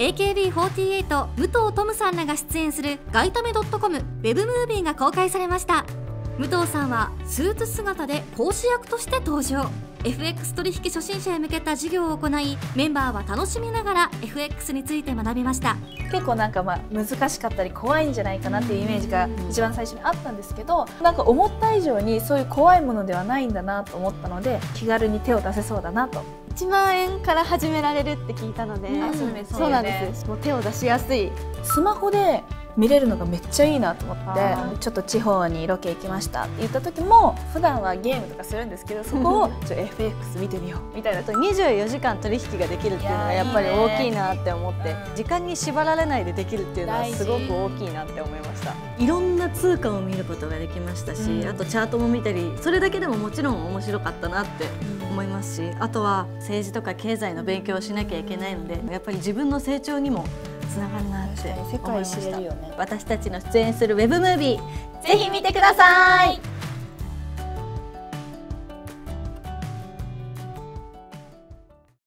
AKB48 武藤トムさんらが出演するガイタメ .com ウェブムービーが公開されました。武藤さんはスーツ姿で講師役として登場。 FX 取引初心者へ向けた授業を行い、メンバーは楽しみながら FX について学びました。 結構なんか難しかったり怖いんじゃないかなっていうイメージが一番最初にあったんですけど、なんか思った以上にそういう怖いものではないんだなと思ったので、気軽に手を出せそうだなと。 1万円から始められるって聞いたので、そうなんです。もう手を出しやすい。 スマホで見れるのがめっちゃいいなと思って、ちょっと地方にロケ行きましたって言った時も、普段はゲームとかするんですけど、そこをFX 見てみようみたいな。 24時間取引ができるっていうのがやっぱり大きいなって思って、時間に縛られないでできるっていうのはすごく大きいなって思いました。 いろんな通貨を見ることができましたし、あとチャートも見たり、それだけでももちろん面白かったなって思いますし、あとは政治とか経済の勉強をしなきゃいけないので、やっぱり自分の成長にもつながるなって思いました。私たちの出演するウェブムービー、ぜひ見てください。